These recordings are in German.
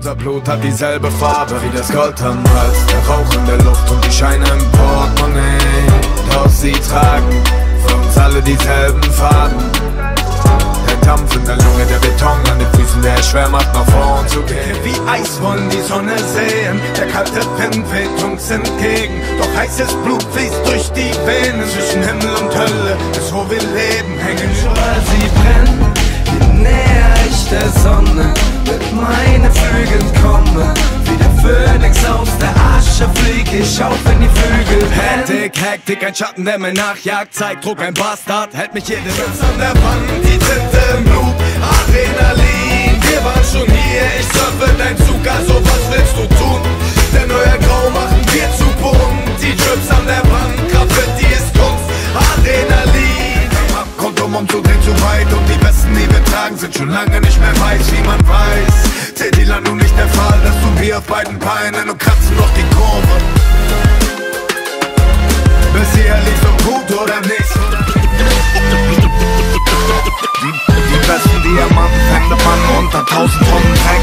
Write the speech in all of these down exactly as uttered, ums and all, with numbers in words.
Unser Blut hat dieselbe Farbe wie das Gold am Hals, der Rauch in der Luft und die Scheine im Portemonnaie. Doch sie tragen für uns alle dieselben Farben. Der Dampf in der Lunge, der Beton an den Füßen, der es schwer macht, nach vorn zu gehen. Wie Eis wollen die Sonne sehen, der kalte Wind weht uns entgegen. Doch heißes Blut fließt durch die Venen, zwischen Himmel und Hölle ist wo wir leben, hängen überall. Sie brennen, je näher ich der Sonne mit meinen Flügeln komme. Wie der Phönix aus der Asche flieg ich auf, wenn die Flügel brennen. Hektik, Hektik, ein Schatten, der mir nachjagt, Zeitdruck, ein Bastard, hält mich jede Schutz an der Wand, die Tinte im Blut, Adrenalin. Wir waren schon hier, ich surfe dein Zug, also was willst du tun? Denn euer Grau machen wir zu bunt. Die Trips an der Wand, Graffiti ist Kunst, Adrenalin. Rundum umzudrehen zu weit und die Besten, die wir tragen, sind schon lange nicht mehr weiß, wie man weiß. Tetilan nun nicht der Fall, das tun wir auf beiden Beinen und kratzen noch die Kurve. Bis hierher lief so gut oder nicht? Die, die besten Diamanten fängt man unter tausend Tonnen Dreck.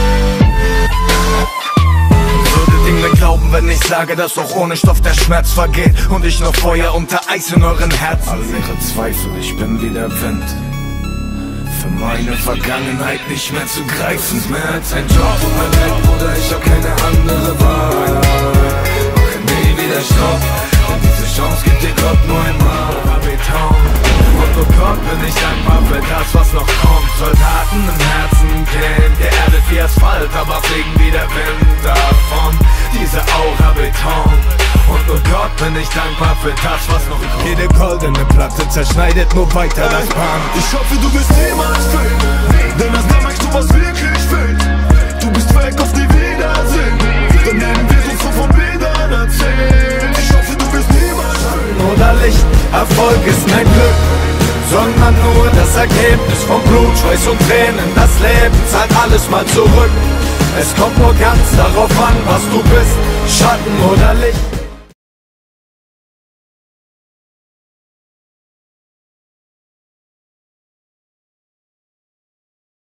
Würdet ihr mir glauben, wenn ich sage, dass auch ohne Stoff der Schmerz vergeht und ich noch Feuer unter Eis in euren Herzen? All ihre Zweifel, ich bin wie der Wind, für meine Vergangenheit nicht mehr zu greifen. Mehr als ein Job und mein Geld, Bruder, ich hab keine andere Wahl. Mache nie wieder Stopp, denn diese Chance gibt dir Gott nur einmal. Beton. Und oh Gott, bin ich dankbar für das, was noch kommt. Soldaten im Herzen kennt, geerdet wie Asphalt, aber fliegen wie der Wind davon. Diese Aura Beton. Und oh Gott, bin ich dankbar für das, was noch kommt. Jede goldene Platte zerschneidet nur weiter das Band. Ich hoffe, du wirst niemals fehlen, denn das Leben du was wirklich fehlt. Du bist weg auf die Wiedersehen, daneben wird uns so von Bildern erzählt. Ich hoffe, du wirst niemals fehlen. Oder Licht, Erfolg ist kein Glück, sondern nur das Ergebnis von Blut, Schweiß und Tränen. Das Leben zahlt alles mal zurück. Es kommt nur ganz darauf an, was du bist, Schatten oder Licht.